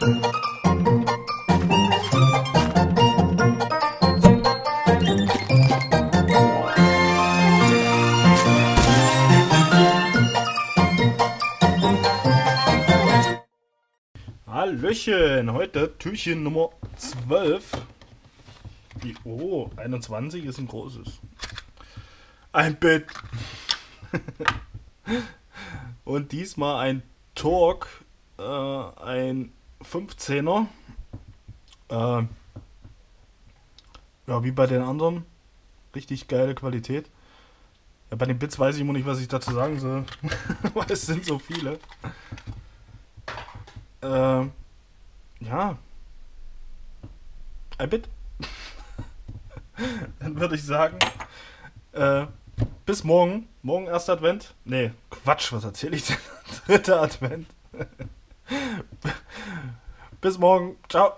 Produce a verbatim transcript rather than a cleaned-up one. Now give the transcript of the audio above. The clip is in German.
Hallöchen, heute Türchen Nummer zwölf. Die, oh, einundzwanzig ist ein großes. Ein Bett. Und diesmal ein Torque, äh, ein fünfzehner. Äh, ja, wie bei den anderen. Richtig geile Qualität. Ja, bei den Bits weiß ich immer nicht, was ich dazu sagen soll. Weil es sind so viele. Äh, ja. Ein Bit. Dann würde ich sagen, äh, bis morgen. Morgen erster Advent. Nee, Quatsch, was erzähle ich denn? Dritter Advent. Bis morgen. Ciao.